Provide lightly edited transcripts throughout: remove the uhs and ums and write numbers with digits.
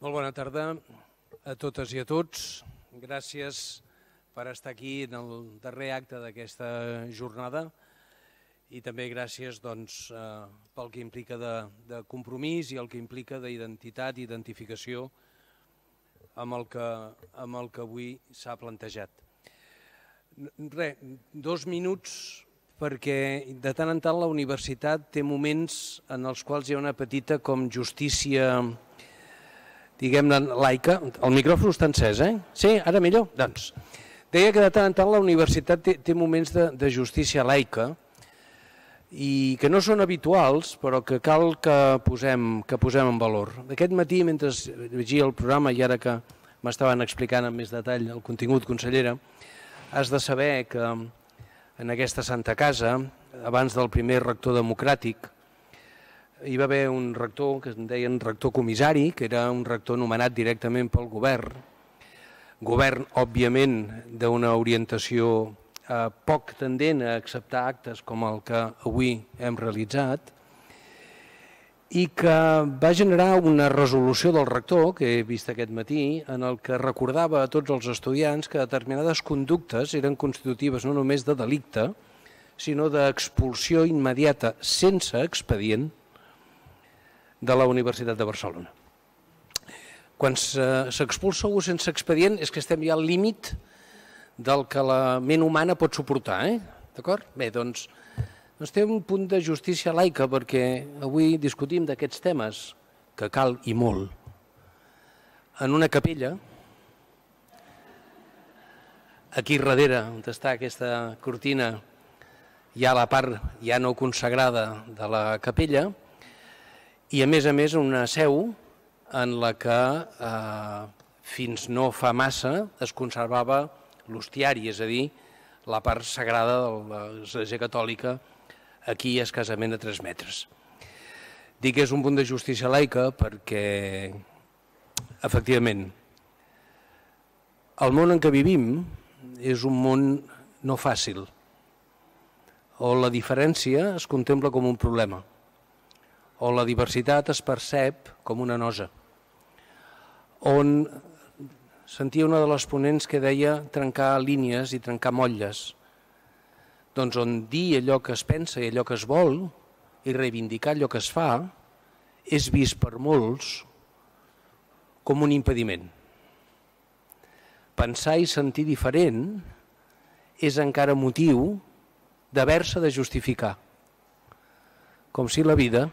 Molt bona tarda a totes i a tots. Gràcies per estar aquí en el darrer acte d'aquesta jornada i també gràcies pel que implica de compromís i el que implica d'identitat i identificació amb el que avui s'ha plantejat. Res, 2 minuts perquè de tant en tant la universitat té moments en els quals hi ha una petita com justícia, diguem-ne, laica. El micròfon està encès, eh? Sí, ara millor? Doncs, deia que de tant en tant la universitat té moments de justícia laica i que no són habituals, però que cal que posem en valor. Aquest matí, mentre llegia el programa i ara que m'estaven explicant amb més detall el contingut, consellera, has de saber que en aquesta Santa Casa, abans del primer rector democràtic, hi va haver un rector que en deien rector comissari, que era un rector nomenat directament pel govern, òbviament, d'una orientació poc tendent a acceptar actes com el que avui hem realitzat, i que va generar una resolució del rector, que he vist aquest matí, en el que recordava a tots els estudiants que determinades conductes eren constitutives no només de delicte, sinó d'expulsió immediata sense expedient de la Universitat de Barcelona. Quan s'expulsa algú sense expedient és que estem ja al límit del que la ment humana pot suportar, d'acord? Bé, doncs té un punt de justícia laica perquè avui discutim d'aquests temes que cal i molt en una capella, aquí darrere on està aquesta cortina hi ha la part ja no consagrada de la capella i a més una seu en la que fins no fa massa es conservava l'hostiari, és a dir, la part sagrada de l'Església Catòlica aquí escassament a 3 metres. Dic que és un punt de justícia laica perquè, efectivament, el món en què vivim és un món no fàcil, on la diferència es contempla com un problema, on la diversitat es percep com una nosa, on sentia una de les ponents que deia trencar línies i trencar motlles, doncs on dir allò que es pensa i allò que es vol i reivindicar allò que es fa és vist per molts com un impediment. Pensar i sentir diferent és encara motiu d'haver-se de justificar, com si la vida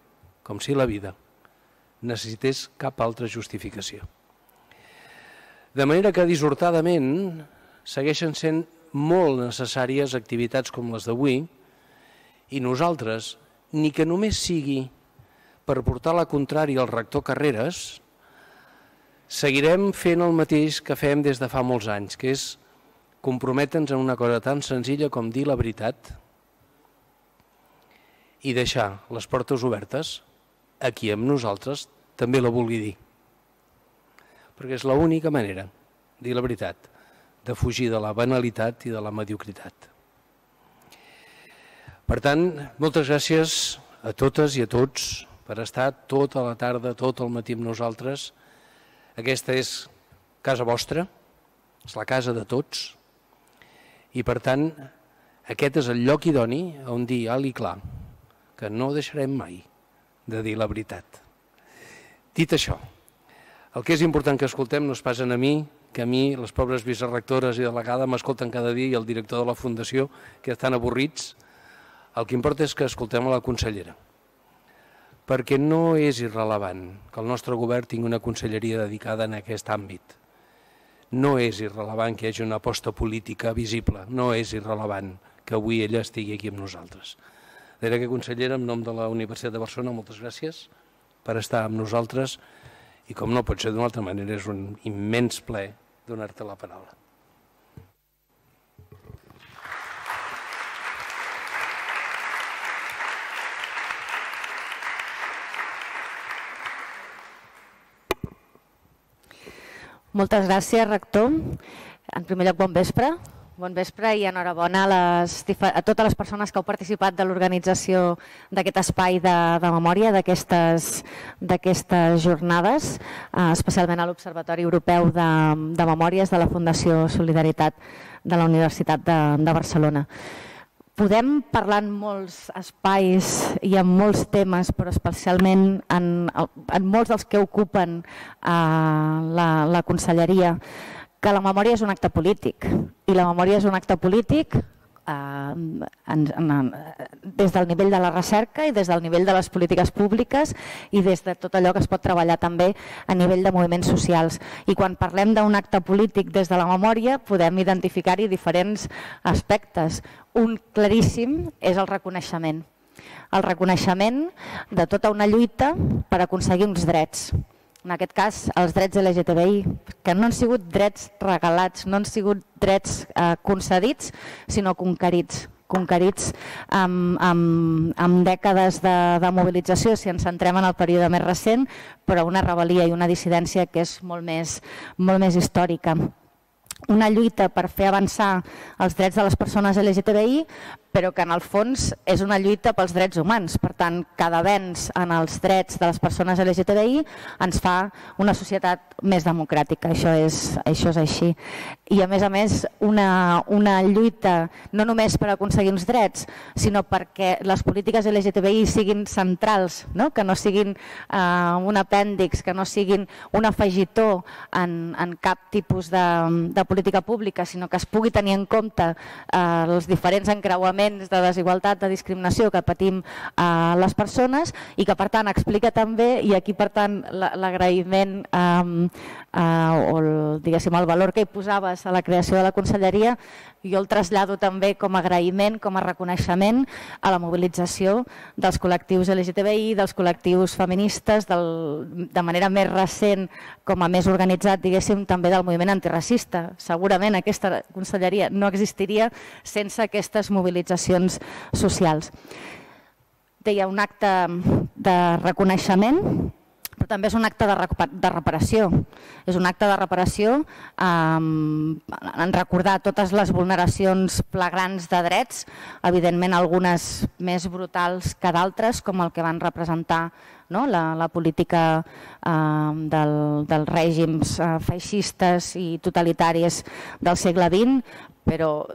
necessités cap altra justificació. De manera que dissortadament segueixen sent molt necessàries activitats com les d'avui i nosaltres, ni que només sigui per portar la contrària al rector Carreras, seguirem fent el mateix que fem des de fa molts anys, que és comprometre'ns en una cosa tan senzilla com dir la veritat i deixar les portes obertes a qui amb nosaltres també la vulgui dir. Perquè és l'única manera, dir la veritat, de fugir de la banalitat i de la mediocritat. Per tant, moltes gràcies a totes i a tots per estar tota la tarda, tot el matí amb nosaltres. Aquesta és casa vostra, és la casa de tots, i per tant, aquest és el lloc idoni on dir alt i clar que no deixarem mai de dir la veritat. Dit això, el que és important que escoltem no és pas a mi, que a mi les pobres vicerectores i delegada m'escolten cada dia i el director de la Fundació, que estan avorrits. El que importa és que escoltem a la consellera, perquè no és irrellevant que el nostre govern tingui una conselleria dedicada en aquest àmbit. No és irrellevant que hi hagi una aposta política visible, no és irrellevant que avui ella estigui aquí amb nosaltres. De manera que, consellera, en nom de la Universitat de Barcelona, moltes gràcies per estar amb nosaltres i, com no pot ser d'una altra manera, és un immens plaer donar-te la paraula. Moltes gràcies, rector. En primer lloc, bon vespre. Bon vespre i enhorabona a totes les persones que heu participat de l'organització d'aquest espai de memòria, d'aquestes jornades, especialment a l'Observatori Europeu de Memòries de la Fundació Solidaritat de la Universitat de Barcelona. Podem parlar en molts espais i en molts temes, però especialment en molts dels que ocupen la Conselleria, que la memòria és un acte polític, i la memòria és un acte polític des del nivell de la recerca i des del nivell de les polítiques públiques i des de tot allò que es pot treballar també a nivell de moviments socials. I quan parlem d'un acte polític des de la memòria podem identificar-hi diferents aspectes. Un claríssim és el reconeixement. El reconeixement de tota una lluita per aconseguir uns drets. En aquest cas, els drets LGTBI, que no han sigut drets regalats, no han sigut drets concedits, sinó conquerits amb dècades de mobilització, si ens centrem en el període més recent, però una rebel·lia i una dissidència que és molt més històrica. Una lluita per fer avançar els drets de les persones LGTBI, però que en el fons és una lluita pels drets humans. Per tant, cada avenç en els drets de les persones LGTBI ens fa una societat més democràtica. Això és així. I a més, una lluita no només per aconseguir uns drets, sinó perquè les polítiques LGTBI siguin centrals, no? Que no siguin un apèndix, que no siguin un afegitó en cap tipus de política pública, sinó que es pugui tenir en compte els diferents encreuaments de desigualtat, de discriminació que patim les persones i que per tant explica també, i aquí per tant l'agraïment o el valor que hi posaves a la creació de la Conselleria, jo el trasllado també com a agraïment, com a reconeixement a la mobilització dels col·lectius LGTBI, dels col·lectius feministes, de manera més recent, com a més organitzat, diguéssim, també del moviment antiracista. Segurament aquesta Conselleria no existiria sense aquestes mobilitzacions socials. Deia, un acte de reconeixement, però també és un acte de reparació. És un acte de reparació en recordar totes les vulneracions flagrants de drets, evidentment algunes més brutals que d'altres, com el que van representar la política dels règims feixistes i totalitaris del segle XX, però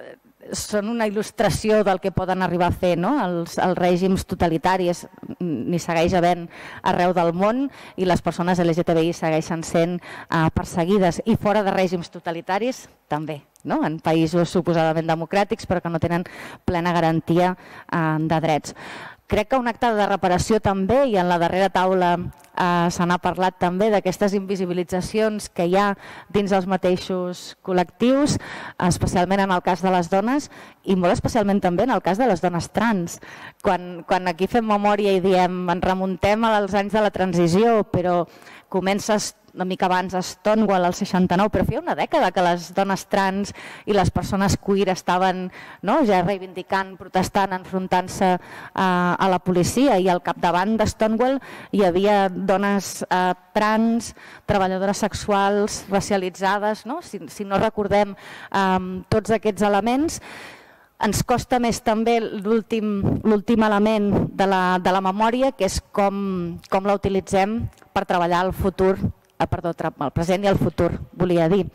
són una il·lustració del que poden arribar a fer els règims totalitaris. N'hi segueix havent arreu del món i les persones LGTBI segueixen sent perseguides, i fora de règims totalitaris també, en països suposadament democràtics però que no tenen plena garantia de drets. Crec que un acte de reparació també, i en la darrera taula se n'ha parlat també, d'aquestes invisibilitzacions que hi ha dins els mateixos col·lectius, especialment en el cas de les dones i molt especialment també en el cas de les dones trans. Quan aquí fem memòria i diem ens remuntem als anys de la transició, però comences una mica abans a Stonewall, al 69, però feia una dècada que les dones trans i les persones queer estaven ja reivindicant, protestant, enfrontant-se a la policia, i al capdavant de Stonewall hi havia dones trans, treballadores sexuals, racialitzades. Si no recordem tots aquests elements, ens costa més també l'últim element de la memòria, que és com la utilitzem per treballar el futur, el present i el futur, volia dir.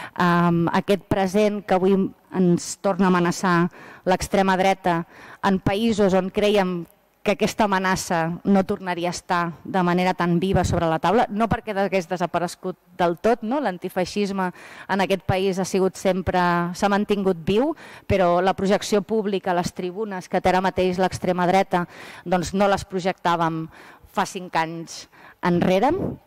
Aquest present que avui ens torna a amenaçar l'extrema dreta en països on creiem que aquesta amenaça no tornaria a estar de manera tan viva sobre la taula, no perquè hagués desaparegut del tot, l'antifeixisme en aquest país s'ha mantingut viu, però la projecció pública, les tribunes que té ara mateix l'extrema dreta, doncs no les projectàvem fa 5 anys enrere.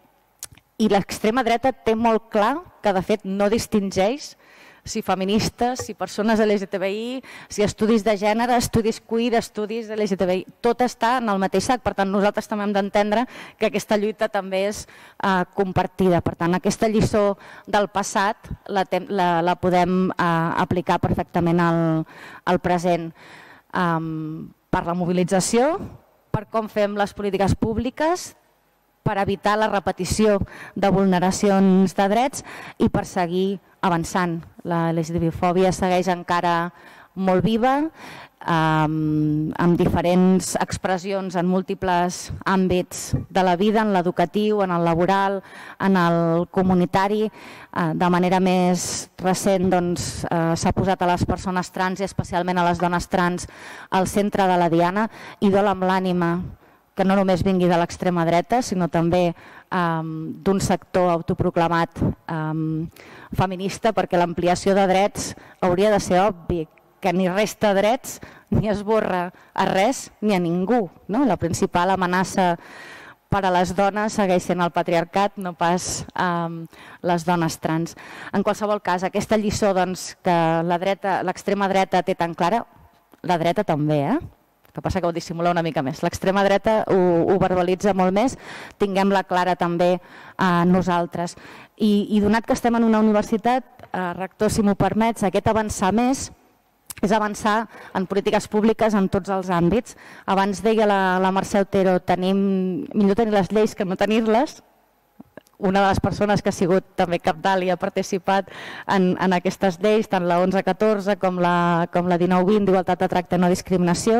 I l'extrema dreta té molt clar que de fet no distingeix si feministes, si persones LGTBI, si estudis de gènere, estudis queer, estudis LGTBI, tot està en el mateix sac. Per tant, nosaltres també hem d'entendre que aquesta lluita també és compartida. Per tant, aquesta lliçó del passat la podem aplicar perfectament al present. Per la mobilització, per com fem les polítiques públiques, per evitar la repetició de vulneracions de drets i per seguir avançant. La LGTB-fòbia segueix encara molt viva, amb diferents expressions en múltiples àmbits de la vida, en l'educatiu, en el laboral, en el comunitari. De manera més recent s'ha posat a les persones trans i especialment a les dones trans al centre de la diana, i dol amb l'ànima que no només vingui de l'extrema dreta, sinó també d'un sector autoproclamat feminista, perquè l'ampliació de drets hauria de ser obvi, que ni resta drets ni esborra a res ni a ningú. La principal amenaça per a les dones segueix sent el patriarcat, no pas les dones trans. En qualsevol cas, aquesta lliçó que l'extrema dreta té tan clara, la dreta també, el que passa que ho dissimula una mica més. L'extrema dreta ho verbalitza molt més, tinguem-la clara també nosaltres. I donat que estem en una universitat, rector, si m'ho permets, aquest avançar més és avançar en polítiques públiques en tots els àmbits. Abans deia la Mercè Otero, millor tenir les lleis que no tenir-les. Una de les persones que ha sigut també cabdal i ha participat en aquestes lleis, tant la 11-14 com la 19-20 d'igualtat de tracte i no discriminació.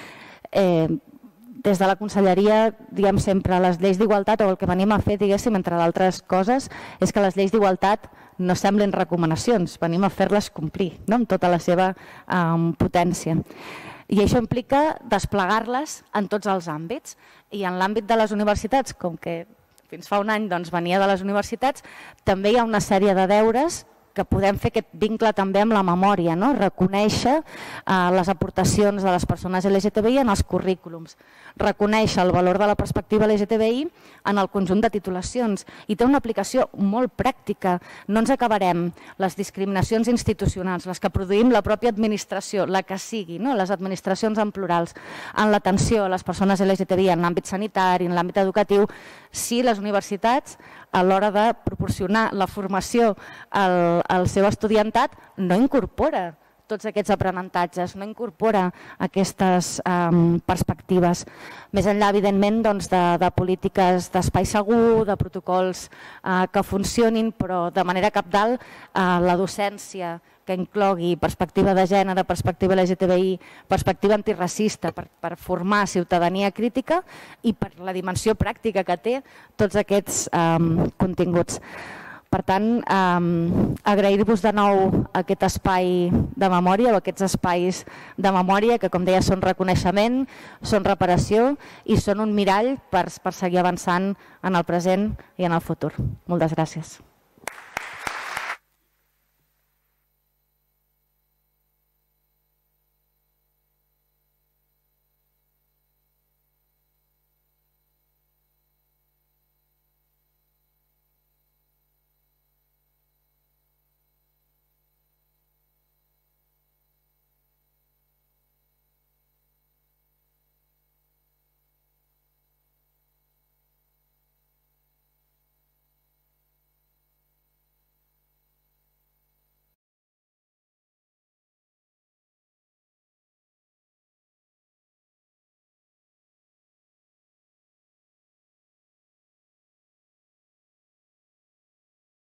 Des de la conselleria diem sempre les lleis d'igualtat, o el que venim a fer, diguéssim, entre d'altres coses, és que les lleis d'igualtat no semblin recomanacions, venim a fer-les complir, amb tota la seva potència. I això implica desplegar-les en tots els àmbits. I en l'àmbit de les universitats, com que fins fa un any venia de les universitats, també hi ha una sèrie de deures que podem fer aquest vincle també amb la memòria, reconèixer les aportacions de les persones LGTBI en els currículums, reconèixer el valor de la perspectiva LGTBI en el conjunt de titulacions, i té una aplicació molt pràctica. No ens acabarem les discriminacions institucionals, les que produïm la pròpia administració, la que sigui, les administracions en plurals, en l'atenció a les persones LGTBI en l'àmbit sanitari, en l'àmbit educatiu, si les universitats, a l'hora de proporcionar la formació al seu estudiantat, no incorpora tots aquests aprenentatges, no incorpora aquestes perspectives. Més enllà, evidentment, de polítiques d'espai segur, de protocols que funcionin, però de manera cabdal la docència que inclogui perspectiva de gènere, perspectiva LGTBI, perspectiva antiracista, per formar ciutadania crítica i per la dimensió pràctica que té tots aquests continguts. Per tant, agrair-vos de nou aquest espai de memòria o aquests espais de memòria que, com deia, són reconeixement, són reparació i són un mirall per seguir avançant en el present i en el futur. Moltes gràcies.